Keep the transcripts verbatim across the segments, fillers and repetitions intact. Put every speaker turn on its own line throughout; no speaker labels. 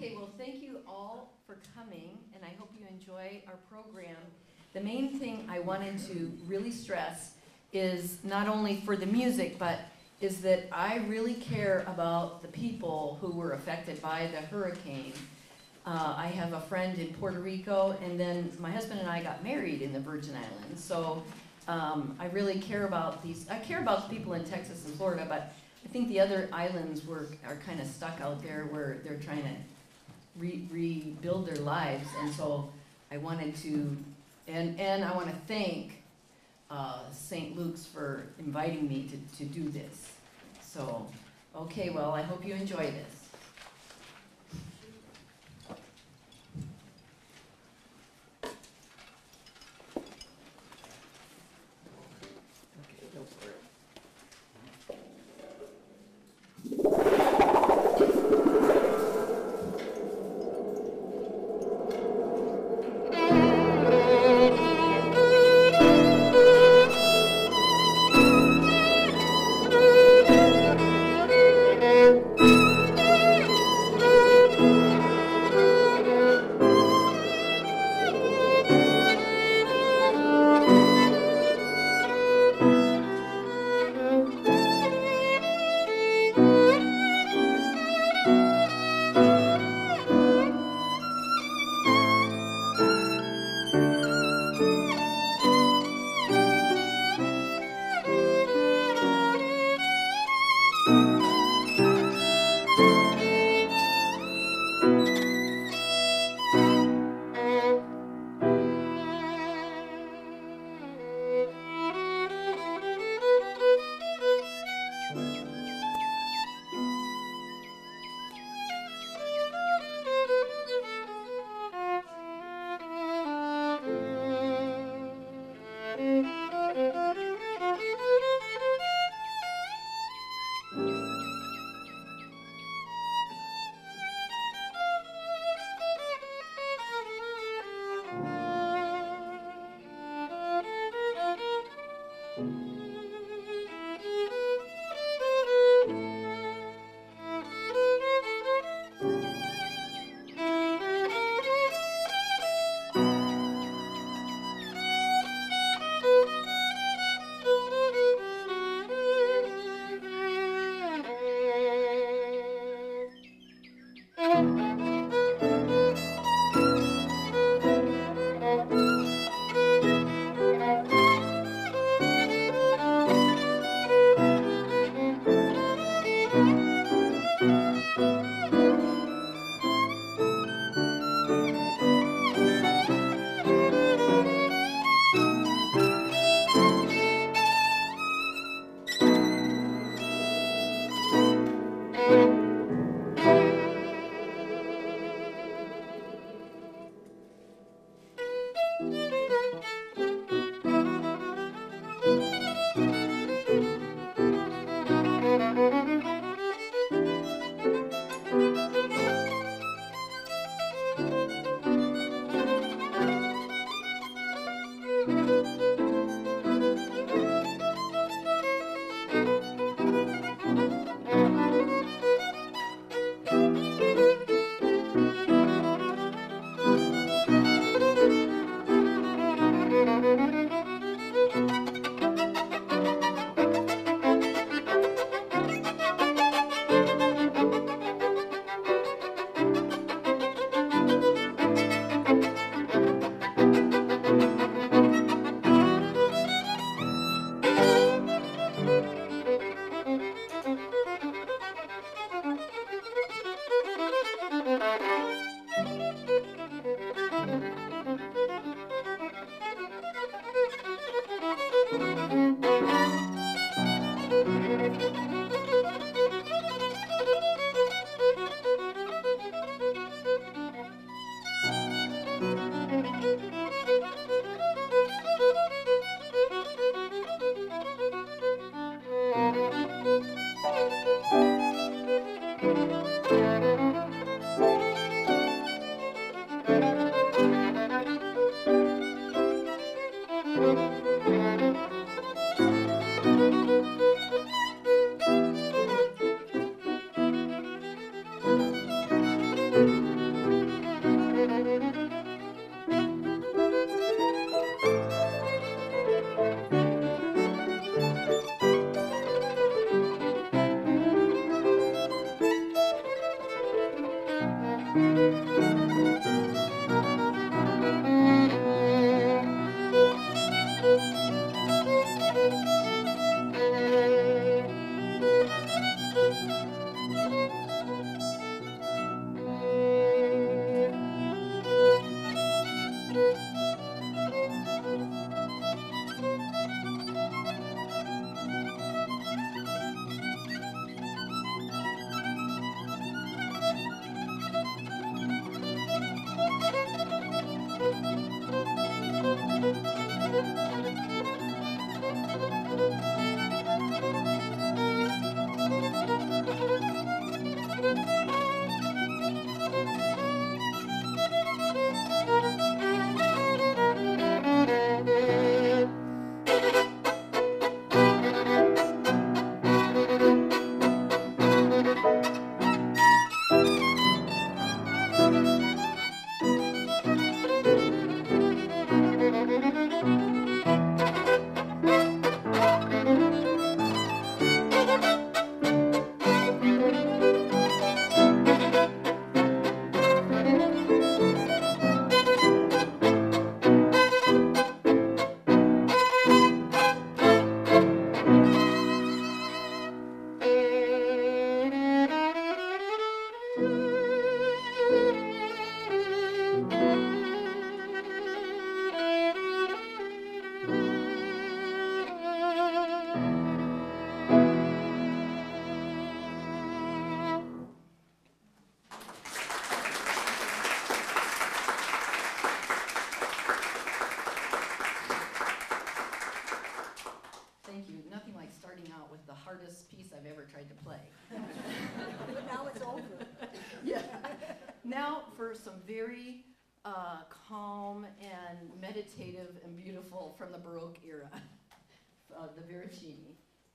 Okay, well, thank you all for coming, and I hope you enjoy our program. The main thing I wanted to really stress is not only for the music, but is that I really care about the people who were affected by the hurricane. Uh, I have a friend in Puerto Rico, and then my husband and I got married in the Virgin Islands. So um, I really care about these. I care about the people in Texas and Florida, but I think the other islands were are kind of stuck out there where they're trying to re rebuild their lives. And so I wanted to, and and I want to thank uh, Saint Luke's for inviting me to to do this. So, okay, well, I hope you enjoy this. calm and meditative and beautiful from the Baroque era, uh, the Veracini.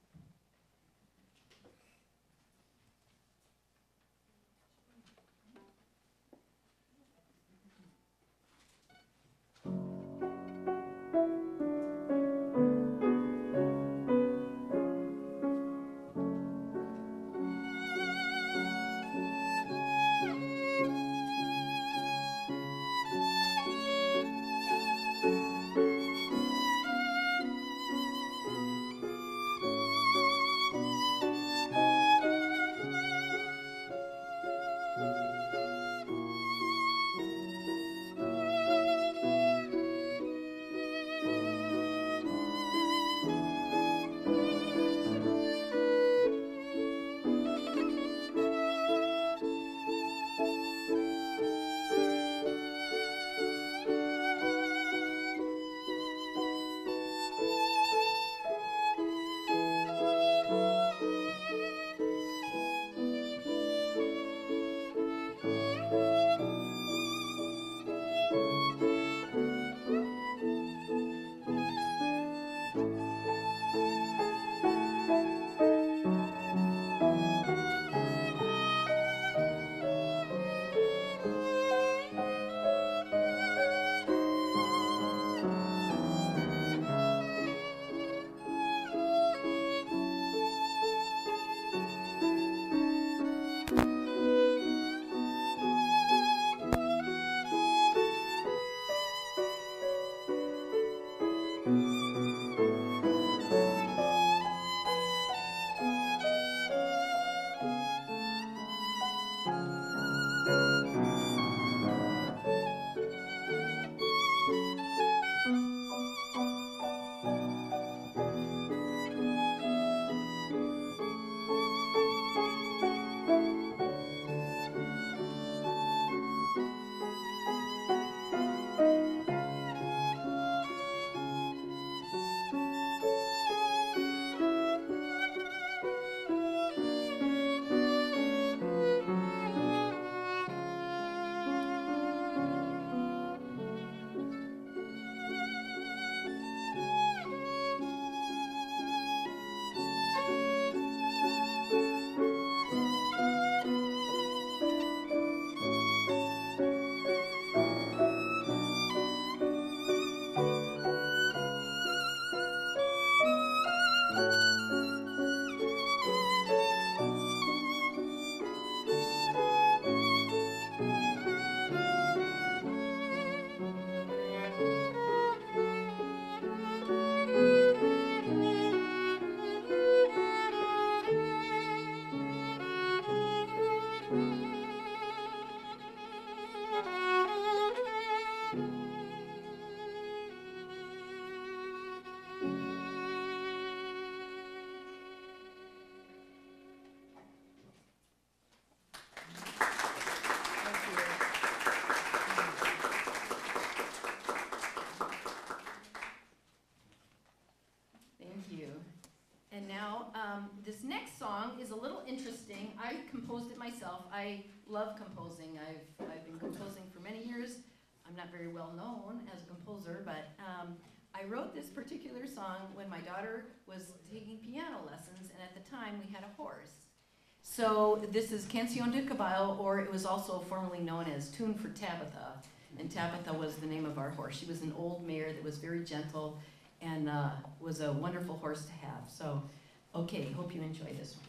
Um, this next song is a little interesting. I composed it myself. I love composing. I've, I've been composing for many years. I'm not very well known as a composer, but um, I wrote this particular song when my daughter was taking piano lessons, and at the time we had a horse. So this is Canción de Caballo, or it was also formerly known as Tune for Tabitha. And Tabitha was the name of our horse. She was an old mare that was very gentle and uh, was a wonderful horse to have. So, okay, hope you enjoy this one.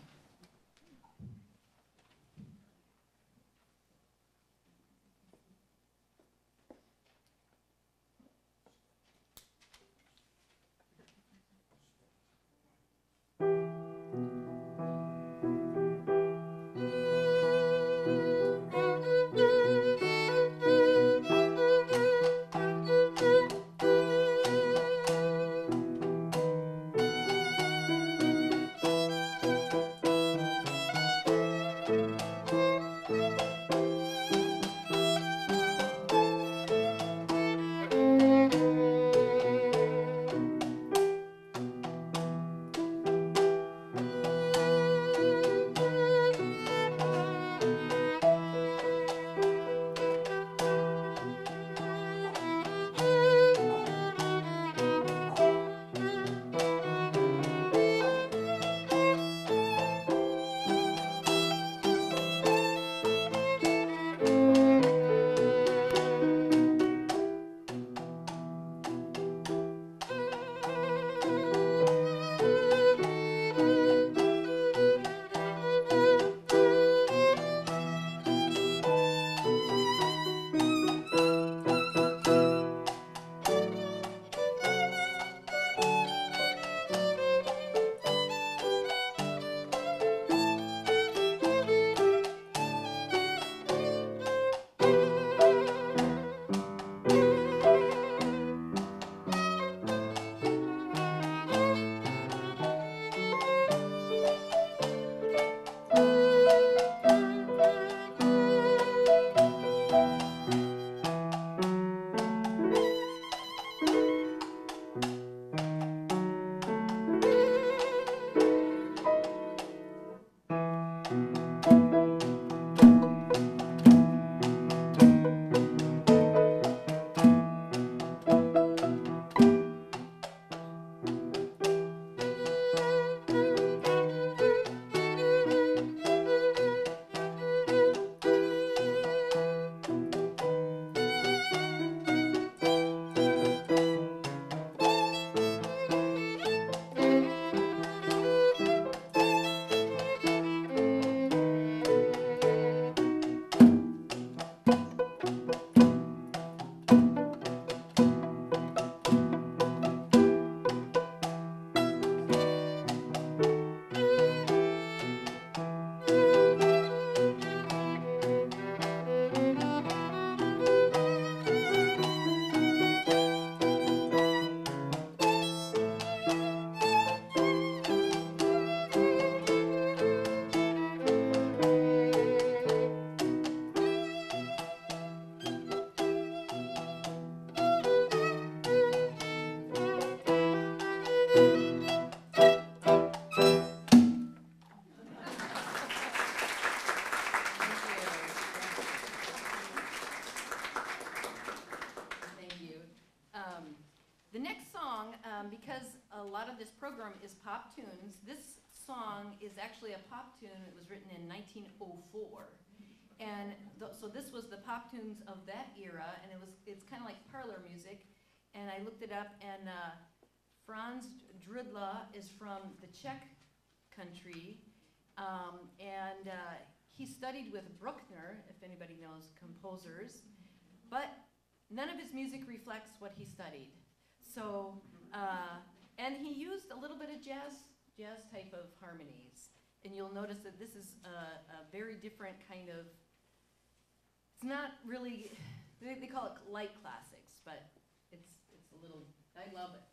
The next song, um, because a lot of this program is pop tunes, this song is actually a pop tune. It was written in nineteen oh four. And th so this was the pop tunes of that era, and it was it's kind of like parlor music. And I looked it up, and uh, Franz Drudla is from the Czech country, um, and uh, he studied with Bruckner, if anybody knows composers, but none of his music reflects what he studied. So, uh, and he used a little bit of jazz, jazz type of harmonies. And you'll notice that this is a, a very different kind of, it's not really, they, they call it light classics, but it's, it's a little, I love it.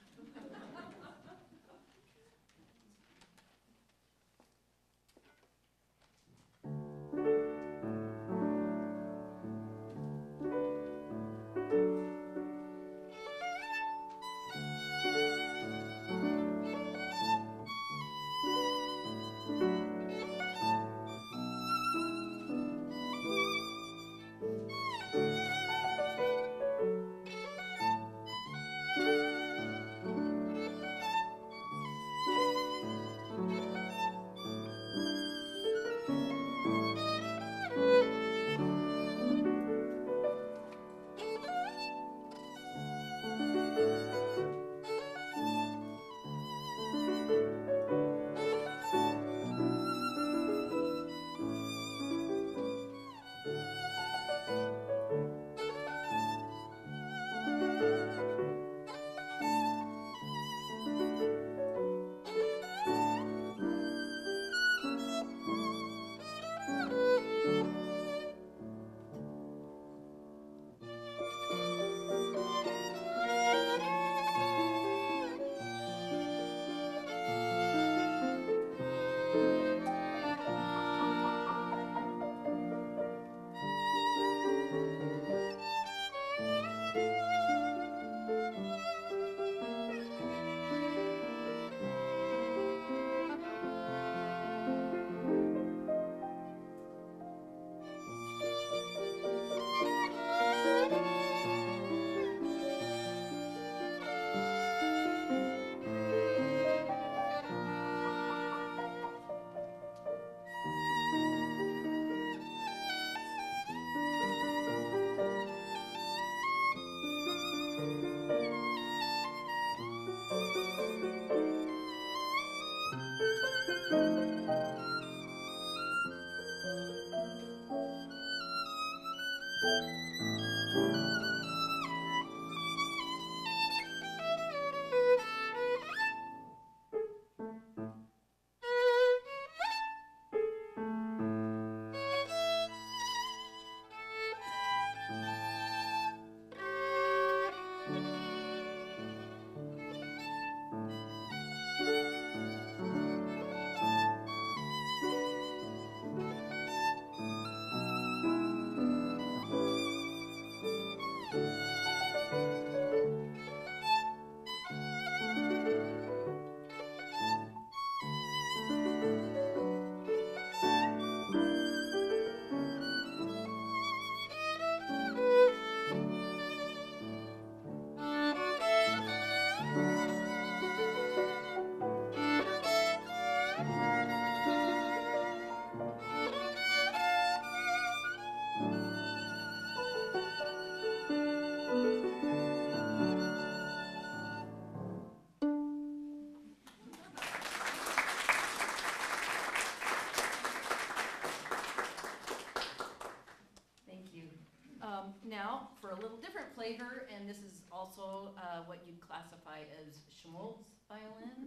Now, for a little different flavor, and this is also uh, what you'd classify as schmaltz violin.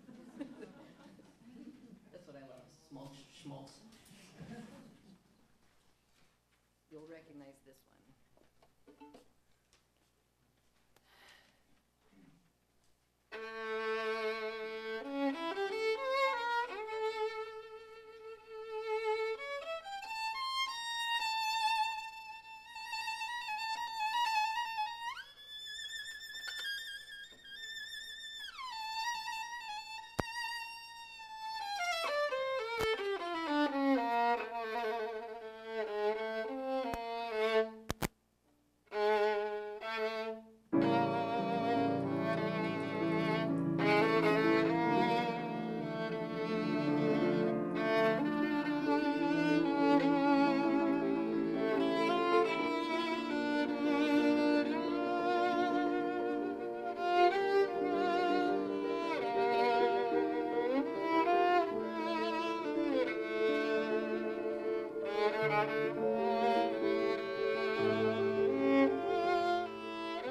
That's what I love, schmaltz, schmaltz. You'll recognize this one.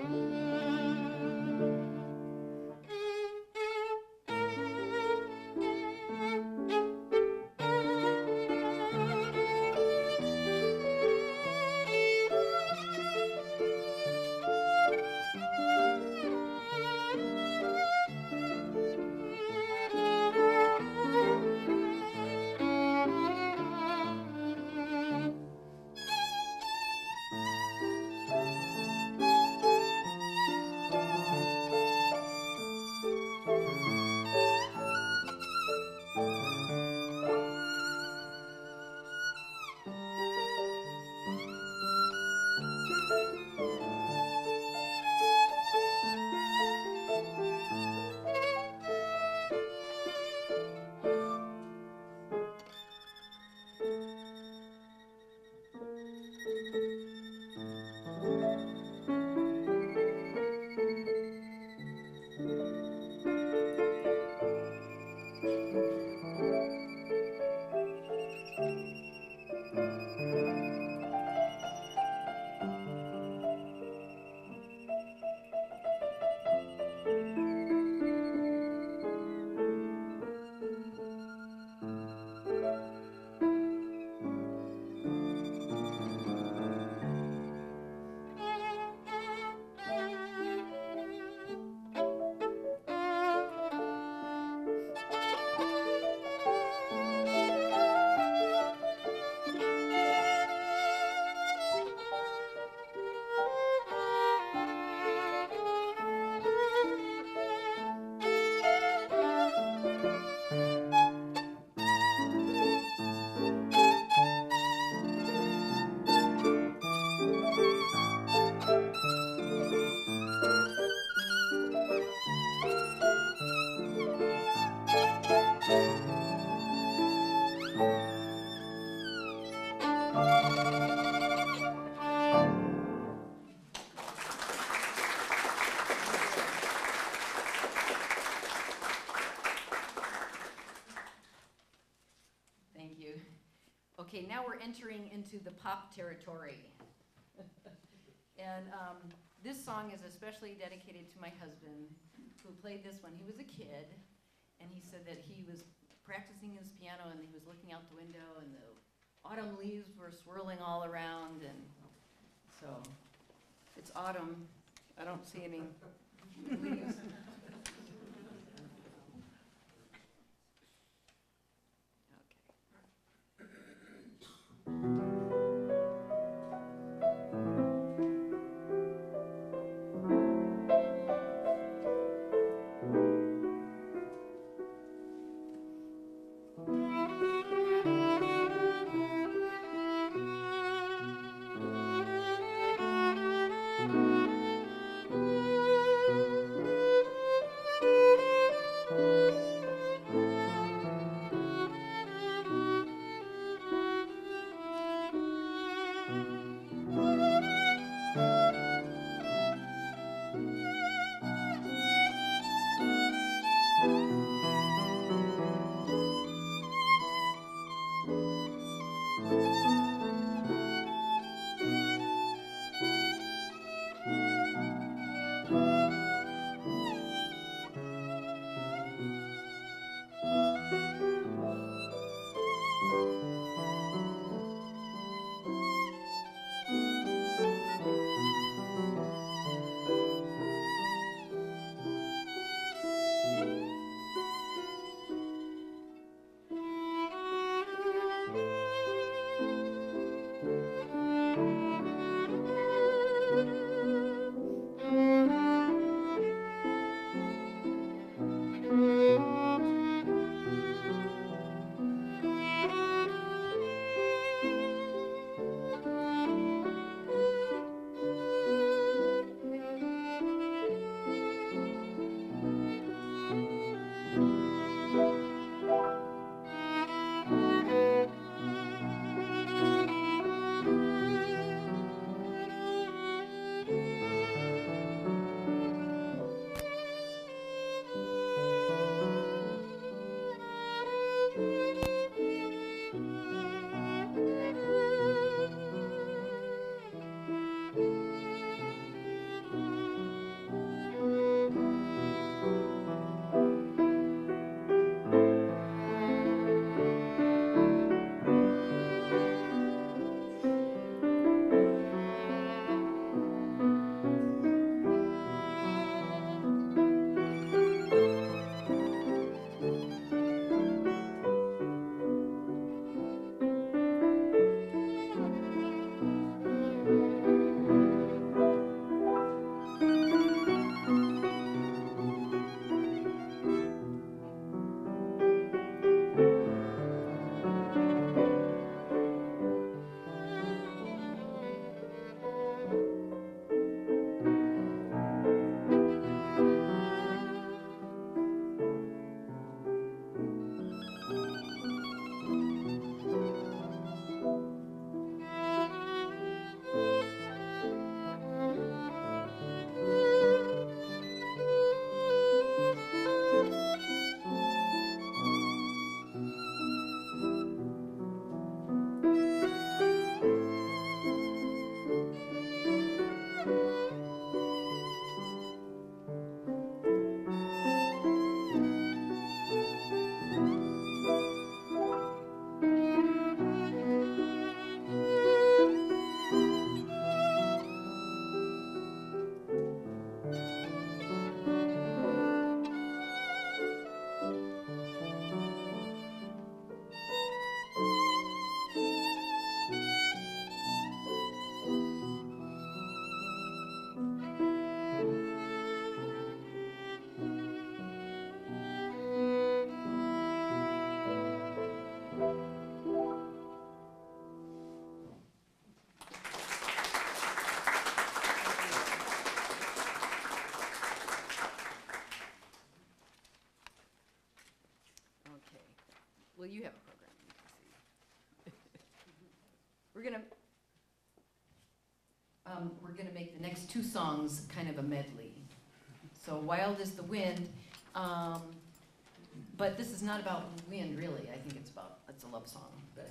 Okay, now we're entering into the pop territory. And um, this song is especially dedicated to my husband, who played this when he was a kid. And he said that he was practicing his piano and he was looking out the window and the autumn leaves were swirling all around. And so it's autumn. I don't see any leaves. you have a program. You can see. We're gonna, um, we're gonna make the next two songs kind of a medley. So Wild is the Wind, um, but this is not about wind really. I think it's about, it's a love song. But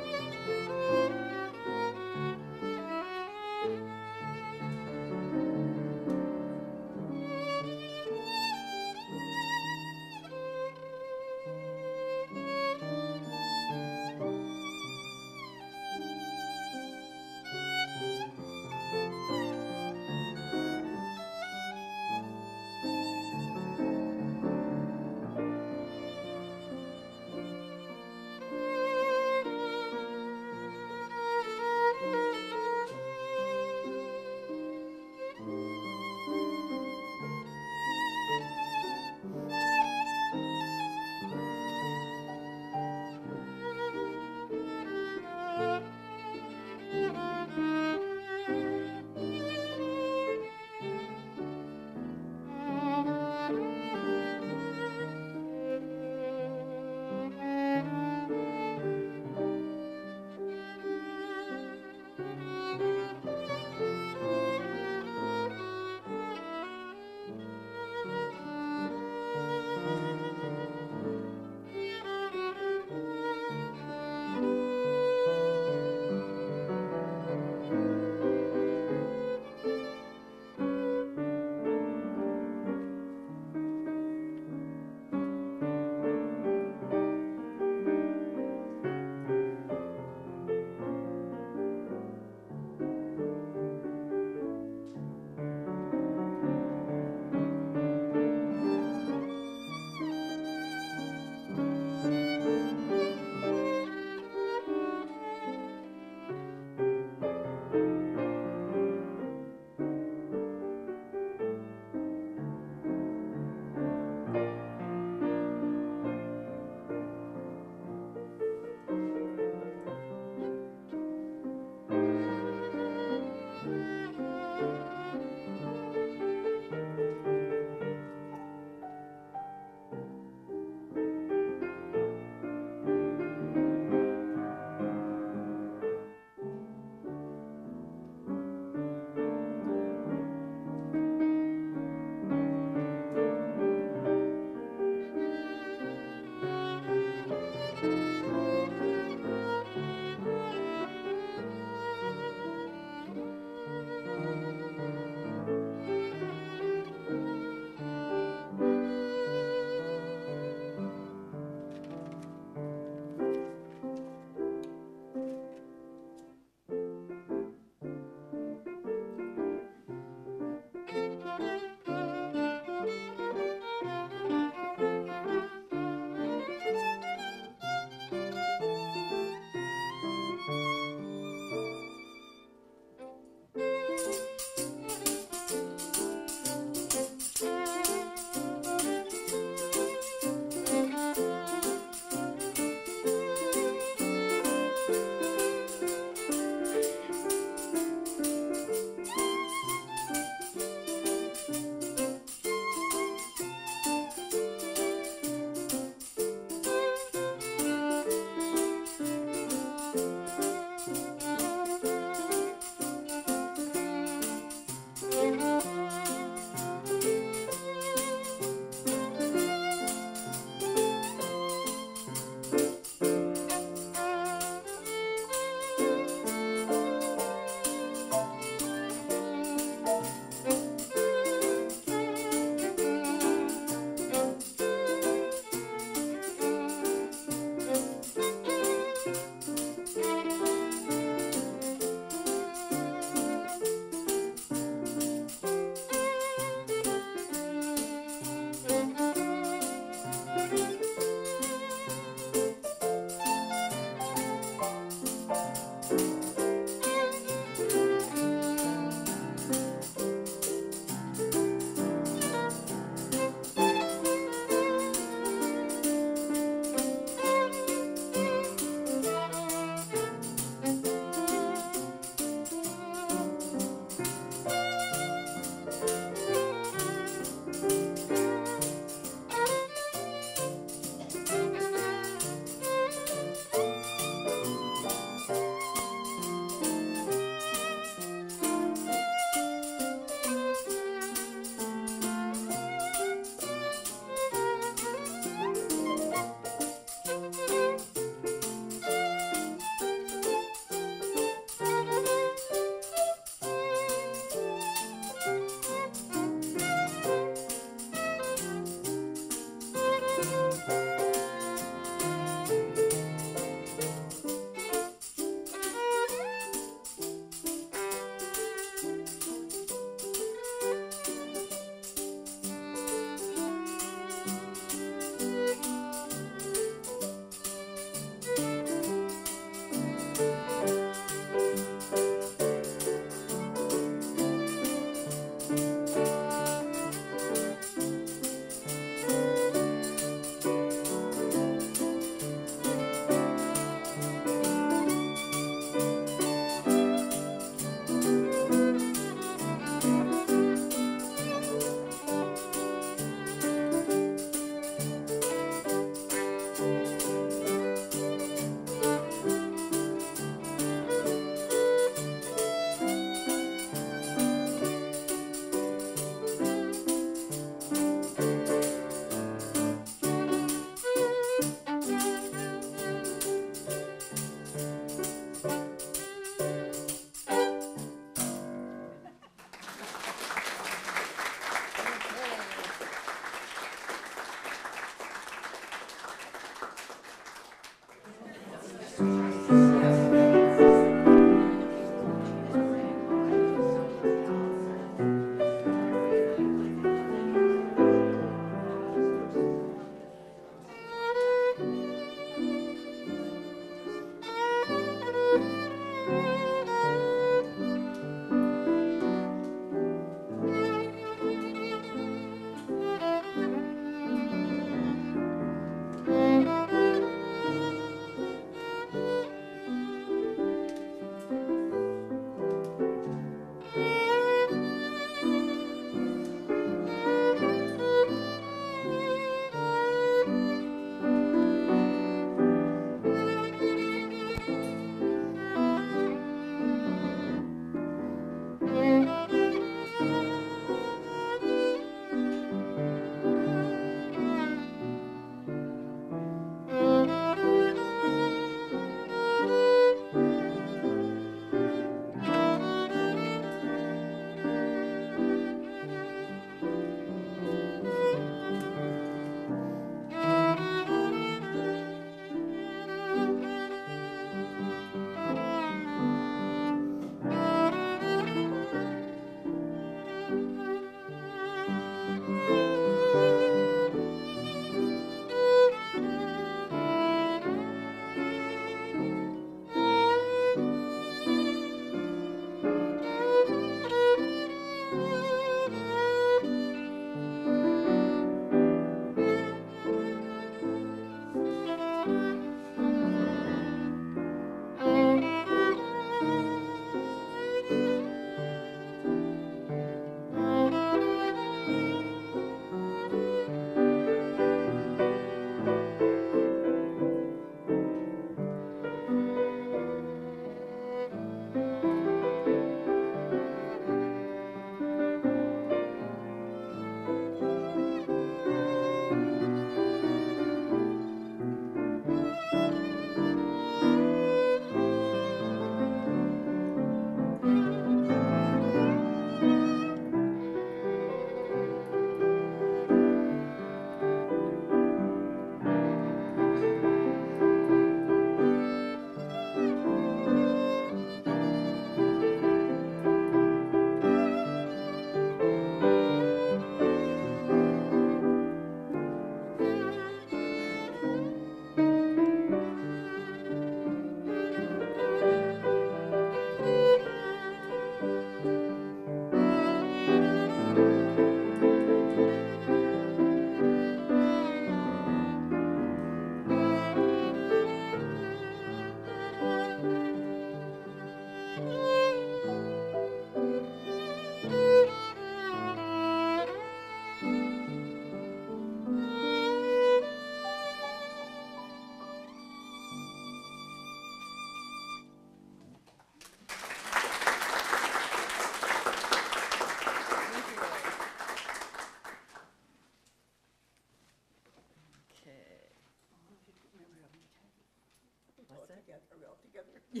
all together.
Yeah.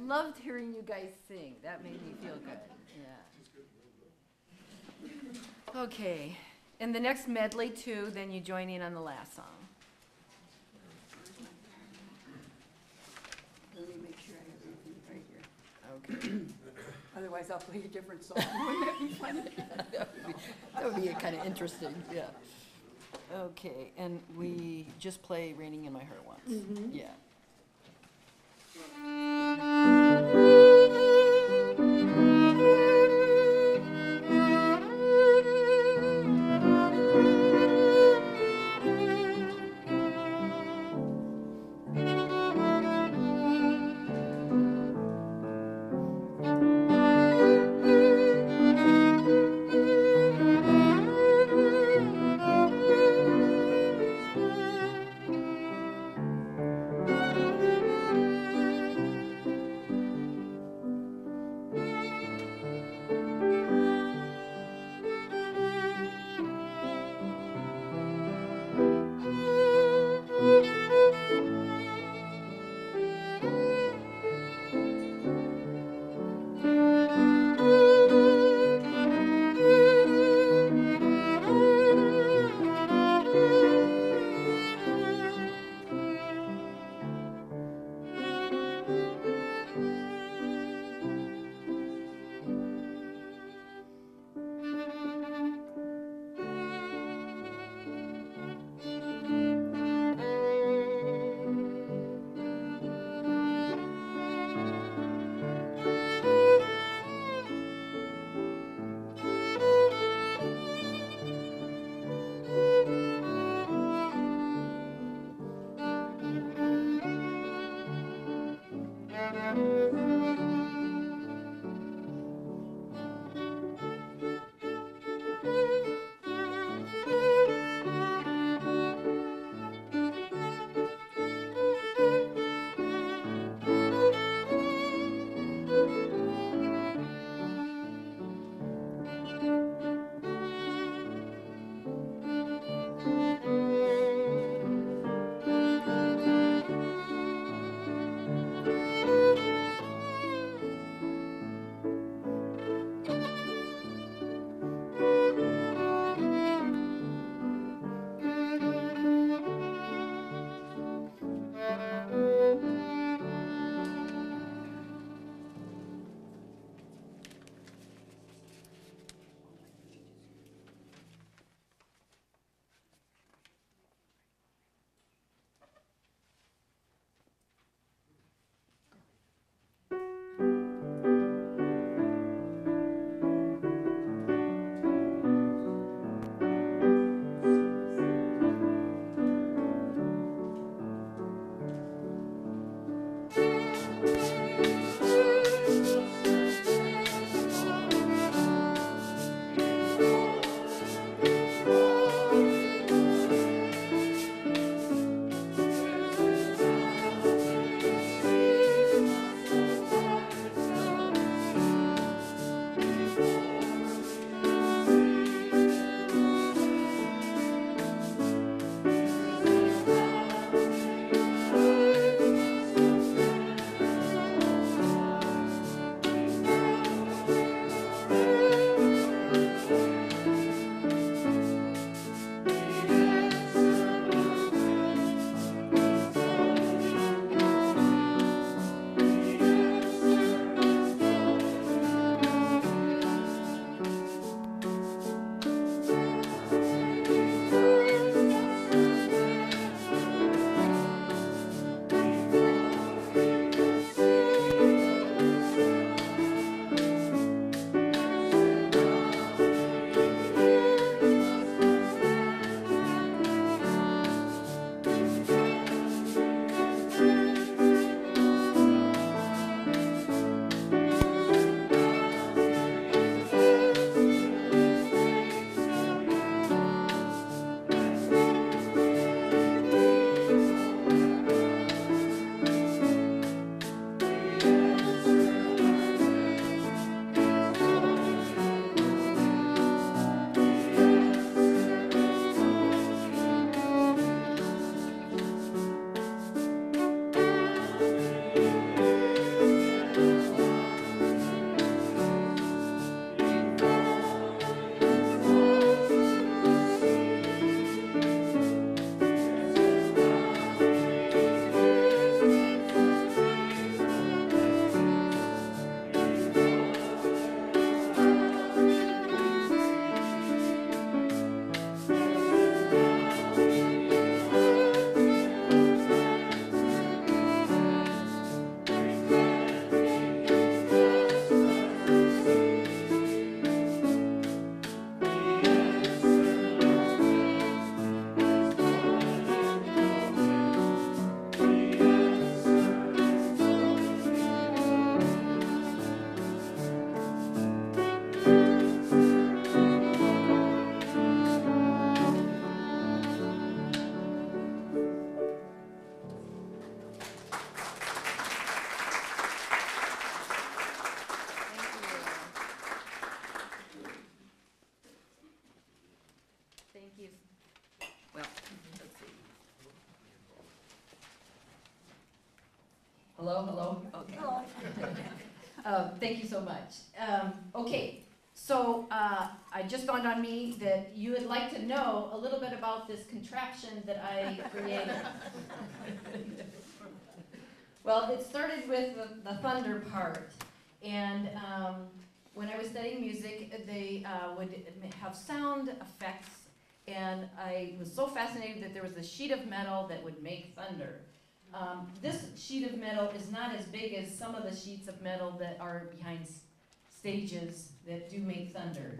loved hearing you guys sing. That made me feel good. Yeah. Okay. And the next medley, too, then you join in on the last song.
Let me make sure I have everything right here.
Okay.
Otherwise, I'll play a different song. Wouldn't that be funny?
That would be, that would be kind of interesting, yeah. Okay, and we just play Raining in My Heart once.
Mhm.
Yeah. Hello, hello? Okay. uh, thank you so much. Um, okay, so uh, I just dawned on me that you would like to know a little bit about this contraption that I created. Well, it started with the, the thunder part, and um, when I was studying music, they uh, would have sound effects, and I was so fascinated that there was a sheet of metal that would make thunder. Um, this sheet of metal is not as big as some of the sheets of metal that are behind s stages that do make thunder.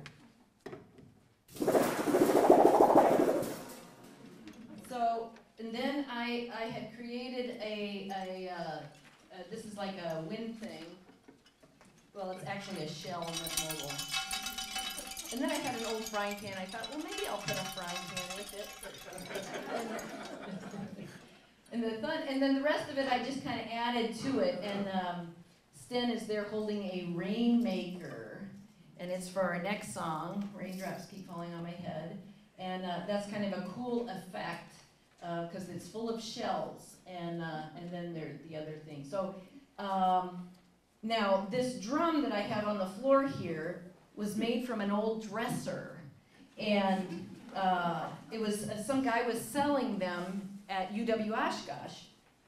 So, and then I, I had created a, a uh, uh, this is like a wind thing. Well, it's actually a shell and it's mobile. And then I had an old frying pan. I thought, well, maybe I'll put a frying pan with it. and, the fun, and then the rest of it, I just kind of added to it. And um, Sten is there holding a rainmaker. And it's for our next song, Raindrops Keep Falling on My Head. And uh, that's kind of a cool effect because uh, it's full of shells. And, uh, and then there's the other thing. So um, now this drum that I have on the floor here was made from an old dresser. And uh, it was, uh, some guy was selling them at U W Oshkosh.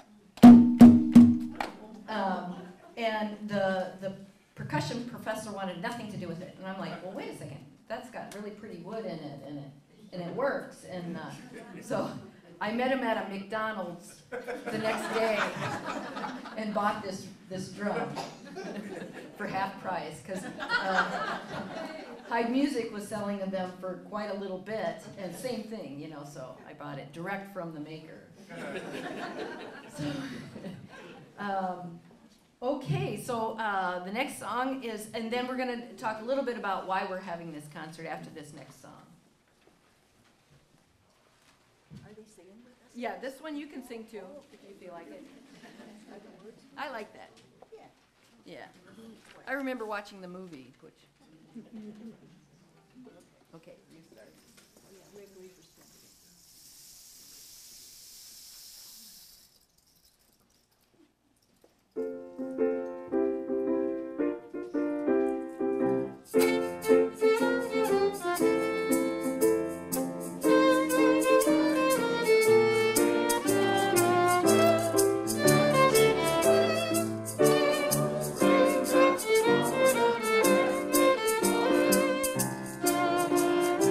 Um, and the, the percussion professor wanted nothing to do with it. And I'm like, well, wait a second, that's got really pretty wood in it, and it, and it works. And uh, so I met him at a McDonald's the next day and bought this, this drum for half price, because uh, Hyde Music was selling them for quite a little bit, and same thing, you know, so I bought it direct from the maker. So, um, okay, so uh, the next song is, and then we're going to talk a little bit about why we're having this concert after this next song.
Are they singing with us?
Yeah, this one you can sing too, if you feel like it. I like that. Yeah. I remember watching the movie, which... Okay, you start.
Oh, yeah, we're agree for Sten.
Thank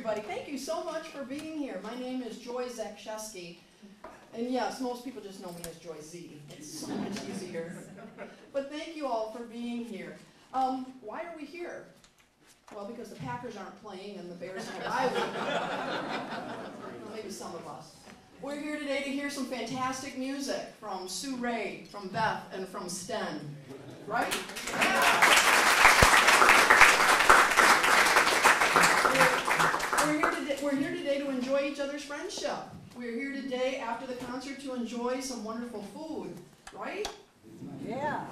everybody. Thank you so much for being here. My name is Joy Zakshesky. And yes, most people just know me as Joy Z. It's so much easier. But thank you all for being here. Um, why are we here? Well, because the Packers aren't playing and the Bears have a bye week. Well, maybe some of us. We're here today to hear some fantastic music from Sue Raye, from Beth, and from Sten. Right? Yeah. We're, we're, here today, we're here today to enjoy each other's friendship. We're here today after the concert to enjoy some wonderful food. Right?
Yeah.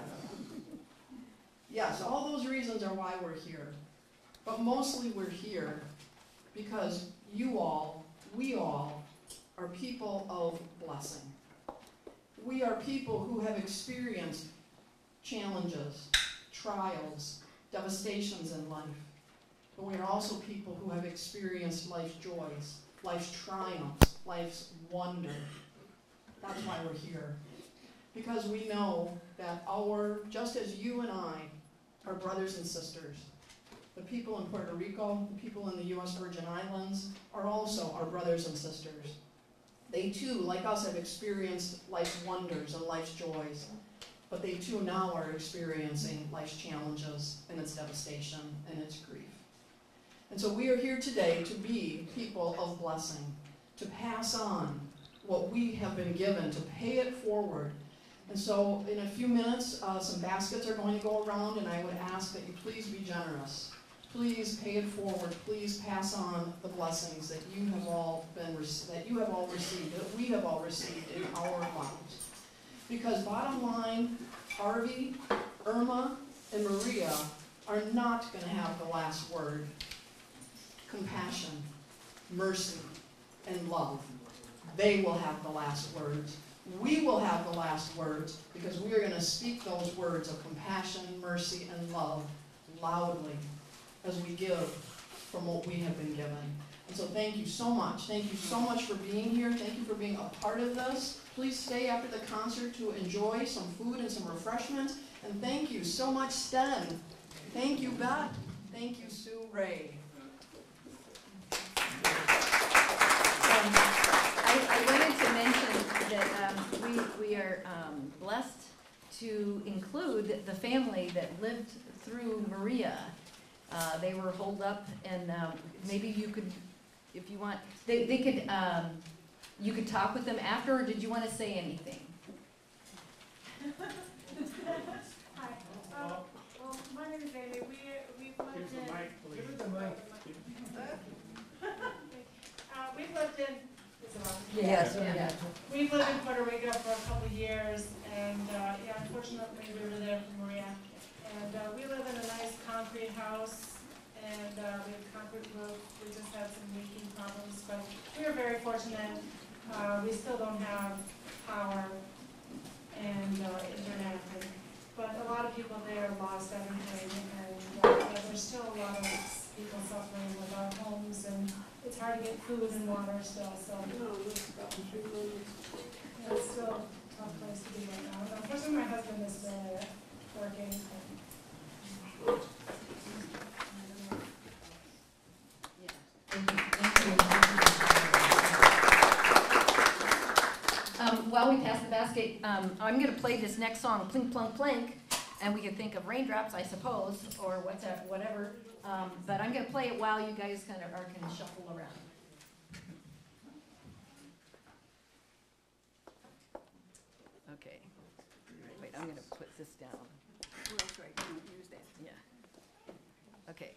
Yes, all those reasons are why we're here. But mostly we're here because you all, we all, are people of blessing. We are people who have experienced challenges, trials, devastations in life. But we are also people who have experienced life's joys, life's triumphs, life's wonder. That's why we're here. Because we know that our, just as you and I are brothers and sisters, the people in Puerto Rico, the people in the U S Virgin Islands are also our brothers and sisters. They too, like us, have experienced life's wonders and life's joys, but they too now are experiencing life's challenges and its devastation and its grief. And so we are here today to be people of blessing, to pass on what we have been given, to pay it forward. And so in a few minutes, uh, some baskets are going to go around, and I would ask that you please be generous. Please pay it forward. Please pass on the blessings that you have all been that you have all received, that we have all received in our lives. Because bottom line, Harvey, Irma, and Maria are not going to have the last word. Compassion, mercy, and love. They will have the last words. We will have the last words because we are going to speak those words of compassion, mercy, and love loudly as we give from what we have been given. And so thank you so much. Thank you so much for being here. Thank you for being a part of this. Please stay after the concert to enjoy some food and some refreshments. And thank you so much, Sten. Thank you, Beth. Thank you, Sue Raye.
Um, I, I wanted to mention that um, we, we are um, blessed to include the family that lived through Maria. Uh, they were holed up, and um, maybe you could, if you want, they, they could, um, you could talk with them after, or did you want to say anything?
Hi. Uh, well, my name is Amy. We, we've lived in... Give her the mic. Uh, we've lived in... Is it on?
Yes. Yeah.
Yeah. We've lived in Puerto Rico for a couple of years, and uh, yeah, unfortunately we were there for Maria. And uh, we live in a nice concrete house, and uh, we have concrete roof. We just had some leaking problems, but we are very fortunate. Uh, we still don't have power and uh, internet, and, but a lot of people there lost everything, and uh, there's still a lot of people suffering without homes, and it's hard to get food and water still. So yeah, it's still a tough place to be right now. Unfortunately, my husband is still there working.
Um, while we pass the basket, um, I'm going to play this next song, Plink Plunk Plank, and we can think of raindrops, I suppose, or what's that, whatever. Um, but I'm going to play it while you guys kind of are can shuffle around. Okay. Wait, I'm going to put this down.
Well, that's right, you don't use that.
Yeah. Okay.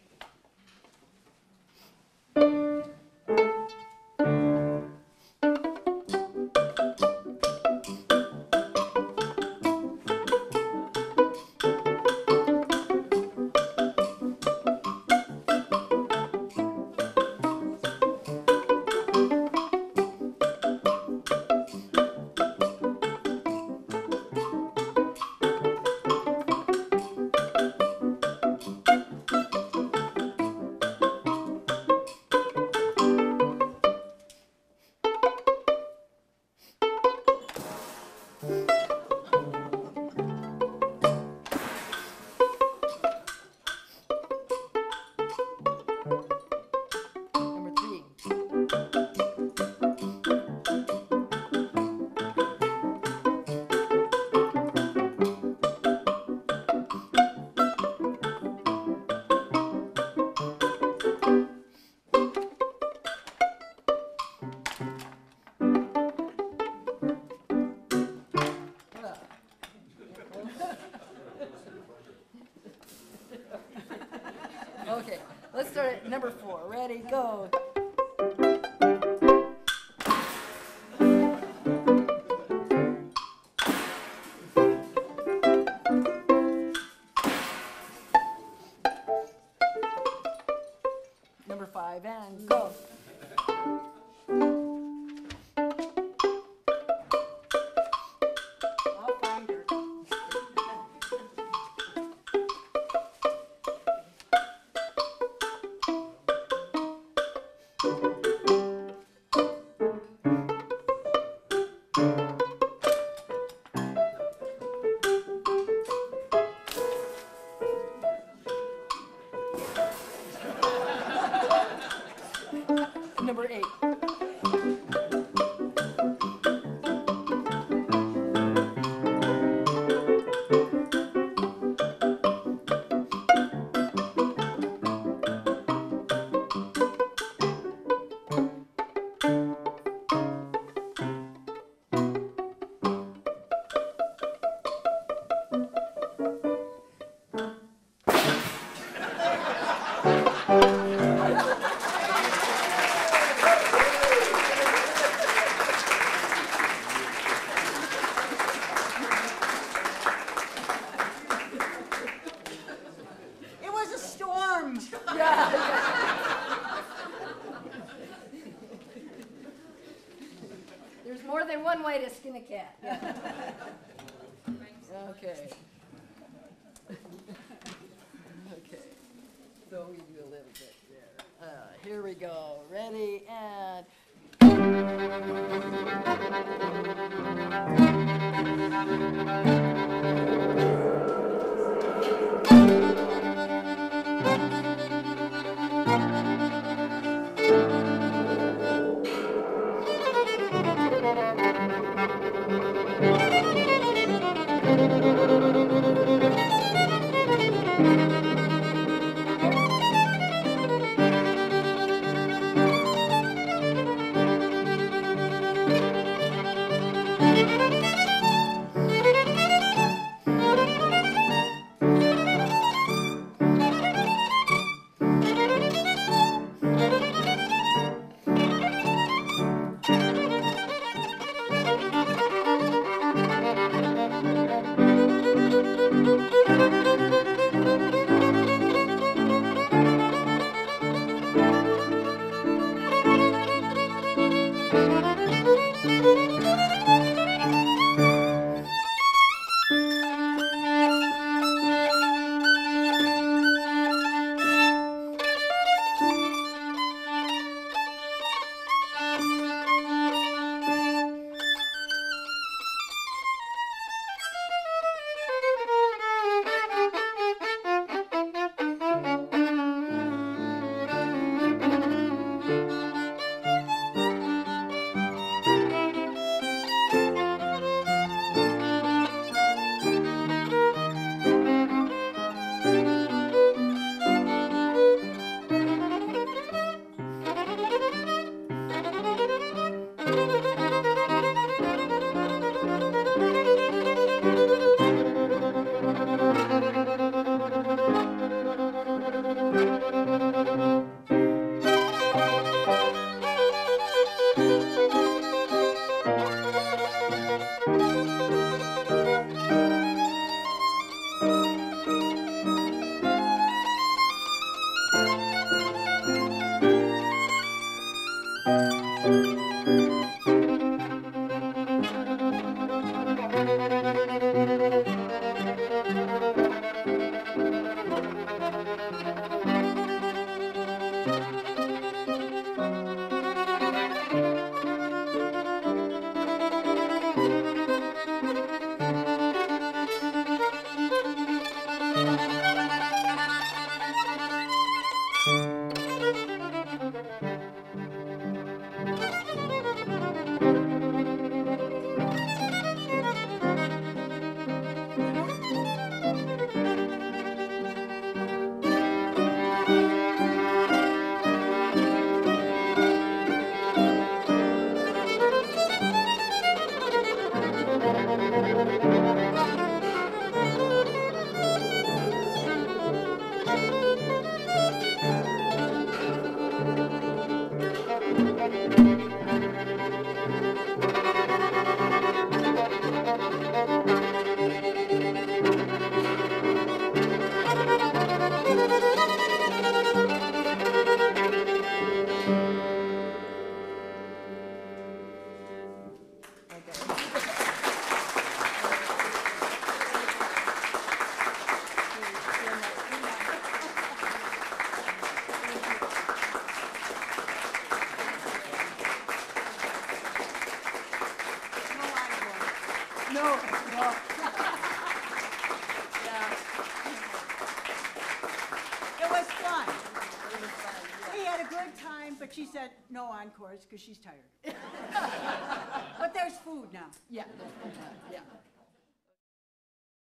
Okay, let's start at number four. Ready, go. Number five, and go. I'll find her. Number eight.
It was a storm.
There's more than one way to skin a cat. Okay. Okay. So we do a little bit there. Uh, here we go. Ready and. no, no. Yeah.
It was fun.
It was fun, yeah.
We had a good time, but she said no encores because she's tired. But there's food now.
Yeah, yeah.